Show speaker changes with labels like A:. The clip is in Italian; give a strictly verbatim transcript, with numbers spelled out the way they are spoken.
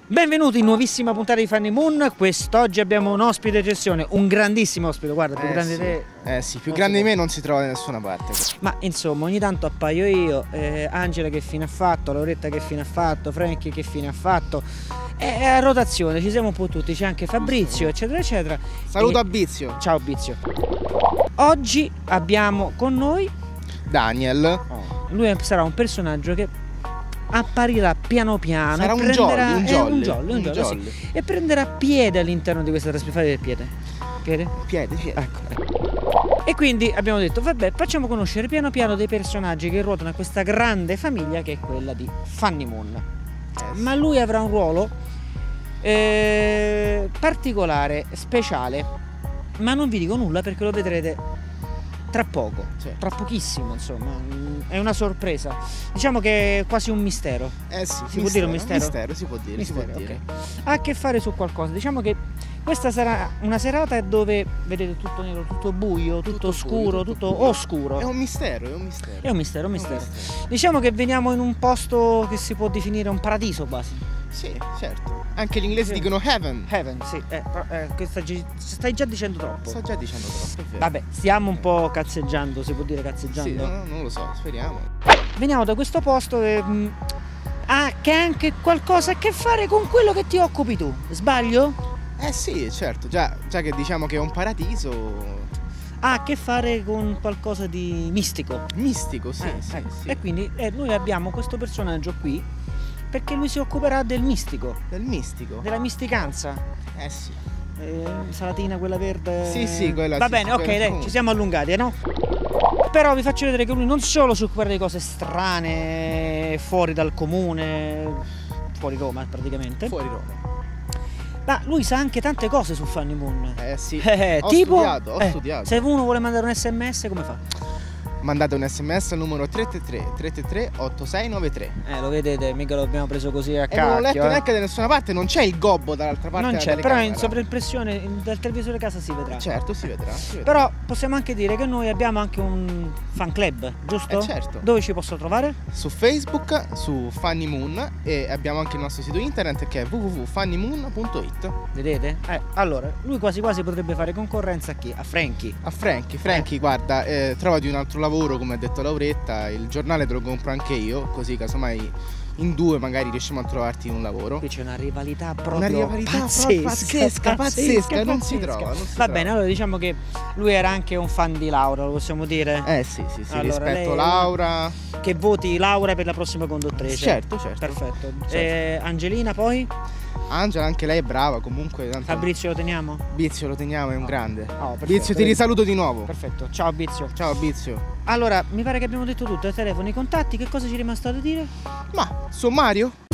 A: Benvenuti in nuovissima puntata di Funny Moon. Quest'oggi abbiamo un ospite eccezione, un grandissimo ospite, guarda, più
B: eh
A: grande
B: sì.
A: di te.
B: Eh sì, più grande di me non si trova da nessuna parte.
A: Ma insomma, ogni tanto appaio io, eh, Angela che fine ha fatto, Lauretta che fine ha fatto, Frankie che fine ha fatto. È a rotazione, ci siamo un po' tutti, c'è anche Fabrizio, eccetera, eccetera.
B: Saluto
A: e...
B: a Bizio.
A: Ciao Bizio. Oggi abbiamo con noi
B: Daniel.
A: Oh, lui sarà un personaggio che apparirà piano piano.
B: Sarà
A: e
B: un jolly, un
A: eh,
B: jolly,
A: un jolly, un
B: un
A: jolly,
B: jolly.
A: Sì, e prenderà piede all'interno di questa trasmissione. Fate piede. Piede?
B: Piede, piede.
A: Ecco, ecco. E quindi abbiamo detto, vabbè, facciamo conoscere piano piano dei personaggi che ruotano a questa grande famiglia che è quella di Funny Moon.
B: Eh sì.
A: Ma lui avrà un ruolo eh, particolare, speciale, ma non vi dico nulla perché lo vedrete tra poco,
B: Sì.
A: tra pochissimo, insomma, è una sorpresa. Diciamo che è quasi un mistero.
B: Eh sì,
A: Si
B: mistero,
A: può dire un mistero?
B: Mistero, si può dire,
A: Mistero,
B: si può dire.
A: ok. Ha a che fare su qualcosa. Diciamo che questa sarà una serata dove vedete tutto nero, tutto buio, tutto,
B: Tutto
A: scuro,
B: buio, tutto
A: tutto
B: buio.
A: oscuro.
B: È un mistero, è un mistero.
A: È un mistero, un
B: È un
A: mistero.
B: mistero.
A: Diciamo che veniamo in un posto che si può definire un paradiso quasi.
B: Sì, certo. Anche gli inglesi
A: Sì.
B: dicono heaven.
A: Heaven, sì. Eh, però, eh, questa gi- stai già dicendo troppo.
B: Sto già dicendo troppo, è vero.
A: Vabbè, stiamo un po' cazzeggiando, si può dire cazzeggiando.
B: Sì, no, non lo so, speriamo.
A: Veniamo da questo posto che mh, ha che ha anche qualcosa a che fare con quello che ti occupi tu. Sbaglio?
B: Eh sì, certo, già, già che diciamo che è un paradiso
A: Ha a che fare con qualcosa di mistico.
B: mistico, sì,
A: Eh,
B: sì,
A: ecco.
B: sì.
A: E quindi eh, noi abbiamo questo personaggio qui perché lui si occuperà del mistico,
B: Del mistico.
A: della misticanza.
B: Eh sì.
A: Eh, salatina quella verde.
B: Sì, sì, quella
A: Va
B: sì,
A: bene,
B: sì,
A: ok,
B: quella-
A: dai,
B: comunque.
A: ci siamo allungati, eh, no? Però vi faccio vedere che lui non solo si occupa di cose strane, fuori dal comune, fuori Roma praticamente,
B: Fuori Roma.
A: ma lui sa anche tante cose su Funny Moon.
B: Eh sì.
A: Eh,
B: ho
A: tipo,
B: studiato, ho
A: eh,
B: studiato.
A: se uno vuole mandare un sms come fa?
B: Mandate un sms al numero tre tre tre tre tre tre otto sei nove tre.
A: Eh, lo vedete, mica lo abbiamo preso così a
B: E non l'ho
A: cacchio.
B: letto
A: eh.
B: neanche da nessuna parte, non c'è il gobbo dall'altra parte
A: Non
B: della
A: c'è, però in
B: telecamera.
A: sovraimpressione dal televisore a casa si vedrà.
B: Certo, si vedrà, si vedrà.
A: Però possiamo anche dire che noi abbiamo anche un fan club, giusto?
B: Eh, certo.
A: Dove ci posso trovare?
B: Su Facebook, su Funny Moon, e abbiamo anche il nostro sito internet che è w w w punto funny moon punto it.
A: Vedete? Eh, allora, lui quasi quasi potrebbe fare concorrenza a chi? A Frankie.
B: A Frankie, Frankie, guarda, eh, trovati un altro lavoro, come ha detto Lauretta, il giornale te lo compro anche io, così casomai in due magari riusciamo a trovarti un lavoro.
A: Qui c'è una rivalità proprio
B: Una rivalità
A: pazzesca,
B: pazzesca, pazzesca, non si
A: pazzesca.
B: trova, non si
A: Va
B: trova.
A: bene, allora diciamo che lui era anche un fan di Laura, lo possiamo dire?
B: Eh sì, sì, sì,
A: Allora,
B: rispetto
A: lei-
B: Laura.
A: Che voti Laura per la prossima conduttrice.
B: Certo, certo.
A: Perfetto.
B: Certo.
A: Eh, Angelina poi?
B: Angela, anche lei è brava, comunque. Tanto
A: Fabrizio lo teniamo?
B: Bizio lo teniamo, è un grande.
A: Oh, perfetto.
B: Bizio, ti risaluto di nuovo.
A: Perfetto, ciao Bizio.
B: Ciao Bizio.
A: Allora, mi pare che abbiamo detto tutto, i telefoni, i contatti, che cosa ci è rimasto da dire?
B: Ma, sommario?